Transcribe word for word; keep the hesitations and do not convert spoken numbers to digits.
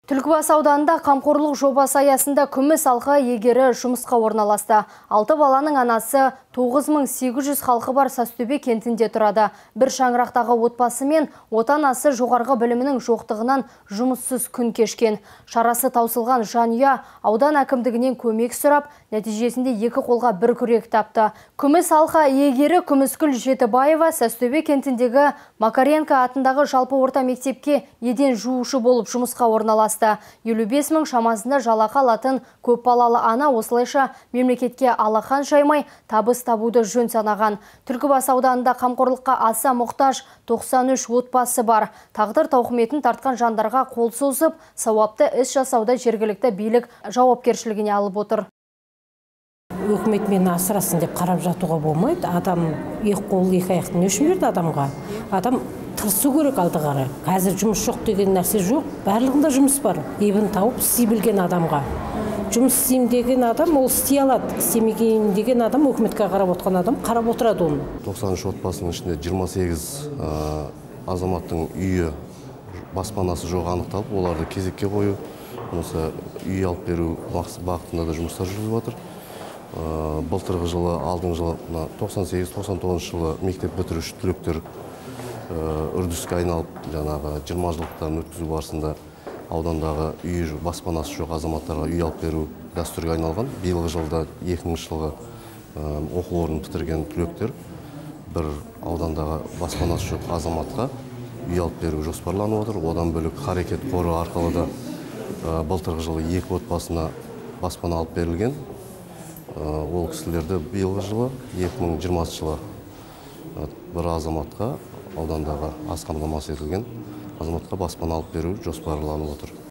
Түлкібас ауданында қамқорлық жобасы аясында күміс алқа егері жұмысқа орналасты. Алты баланың анасы тоғыз мың сегіз жүз халқы бар Сазтөбе кентінде тұрады. Бір шаңырақтағы отбасы мен отанасы жоғарғы білімінің жоқтығынан жұмыссыз күн кешкен. Шарасы таусылған жанұя аудан әкімдігінен көмек сұрап, нәтижесінде екі қолға бір күрек тапты. Күміс алқа егері Күміскүл Жетібаева Сазтөбе кентіндегі Макаренко атындағы жалпы орта мектепке еден жуушы болып жұмысқа орналасты. елу бес мың шамасында жалақы алатын көпбалалы ана осылайша мемлекетке алақан жаймай табыс табуды жөн санаған. Түлкібас ауданында қамқорлыққа аса мұқтаж тоқсан үш отбасы бар. Тағдыр тауқыметін тартқан жандарға қол созып, сауапты іс жасауда жергілікті билік жауапкершілігіне алып отыр. Өкімет мені асырасын деп қарап жатуға болмайды. Адам екі қол, екі аяқтың өшін берді адамға. Адам тырысу керек алдығары. Қазір жұмыс жоқ деген нәрсе жоқ. Барлығында жұмыс бар. Ебін тауып істей білген адамға. Жұмыс істейм деген адам ол істей алады. Істемеген деген адам өкіметке қарап отқан адам қарап отырады оны. тоқсан үш отбасының ішінде жиырма сегіз азаматтың үйі баспанасы жоқ анықталып, оларды кезекке қою, осы үй алып беру бағытында да жұмыстар жүргізіліп жатыр. Былтырғы жылы, алдыңғы жылы тоқсан сегіз тоқсан тоғызыншы жылы мектеп бітіруші түлектер үрдіске айналып, жаңағы жиырма жылдықтарын өткізу барысында аудандағы үй баспанасы жоқ азаматтарға үй алып беру дәстүрге айналған. Биылғы жылда екі мыңыншы жылғы оқу орнын бітірген түлектер бір аудандағы баспанасы жоқ азаматқа үй алып беру жоспарланып отыр. Одан бөлек Қарекет қоры арқылы да былтырғы жылы екі отбасына баспана алып берілген. Ол кісілерді биылғы жылы, екі мың жиырмасыншы жылы бір азаматқа, аудандағы аз қамтамасыз етілген азаматқа баспана алып беру жоспарланып отыр.